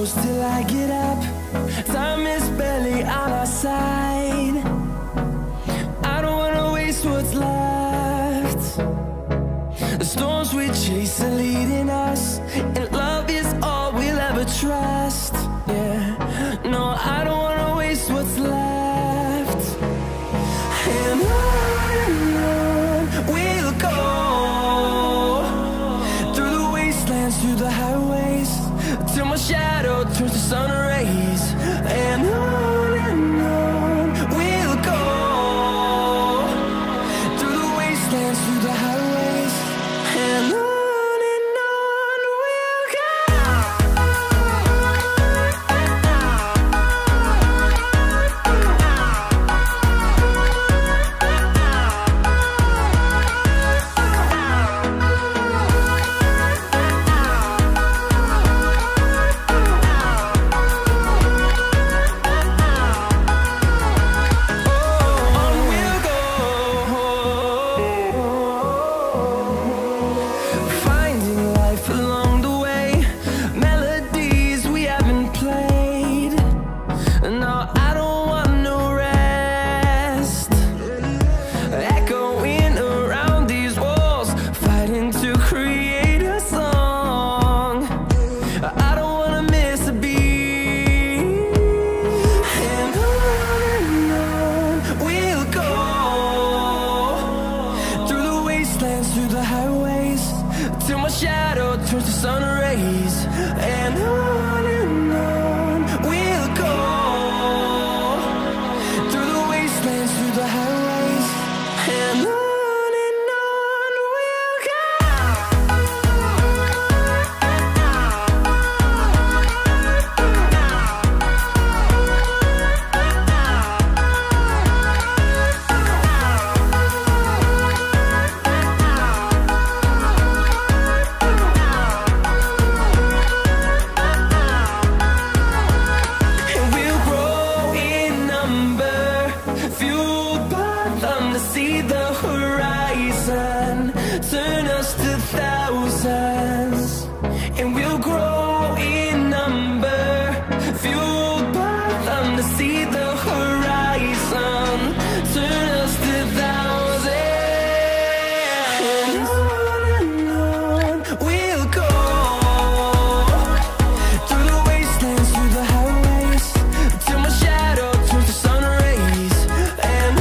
close till I get up. Time is barely on our side. I don't wanna waste what's left. The storms we chase are leading us, and love is all we'll ever trust. Yeah, no, I don't wanna waste what's left. And on we'll go, through the wastelands, through the highways, till my shadow turns to sun rays. And on we'll go, through the wastelands, through the highways, and on we'll go. Through the highways, till my shadow turns to sun rays. And on we'll go, through the wastelands, through the highways, and on we'll go. See the horizon, turn us to thousands, and we'll grow in number, fueled by them. To see the horizon, turn us to thousands, and on we'll go, through the wastelands, through the highways, till my shadow turns to sun rays. And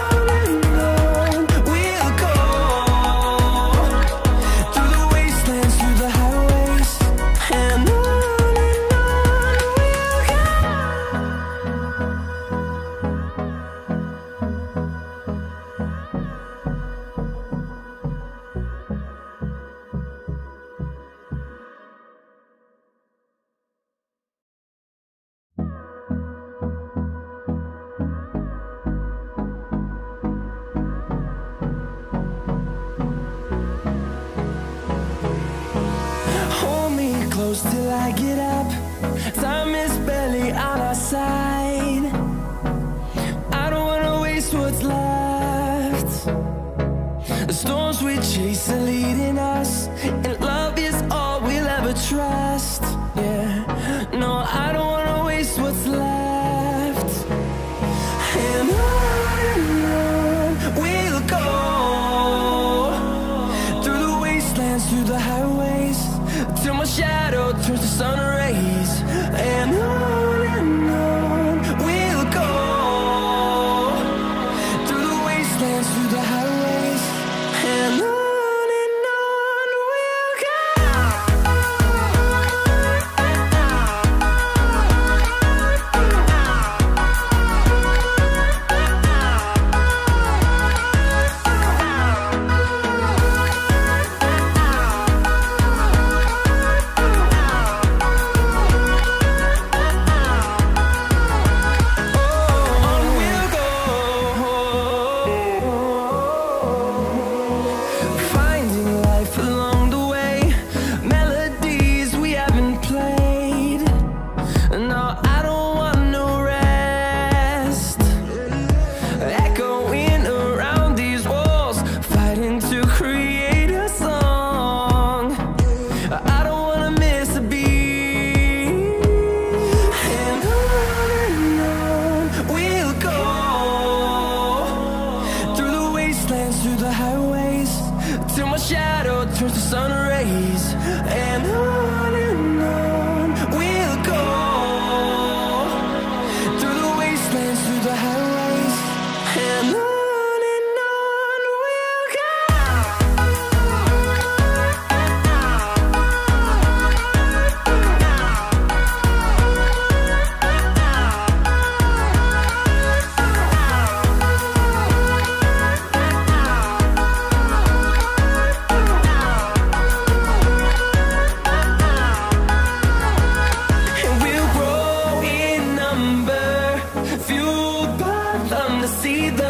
close till I get up. Time is barely on our side. I don't wanna waste what's left. The storms we chase are leading us, and love is all we'll ever trust. Yeah, no, I don't wanna waste what's left. And on we'll go, through the wastelands, through the highways, till my shadow turns to sun rays. And on we'll go, through the wastelands, through the highways, and on we'll go. On we'll go, through the highways, till my shadow turns to sun rays. And on we'll go, through the wastelands, through the highways, and on we'll go. See the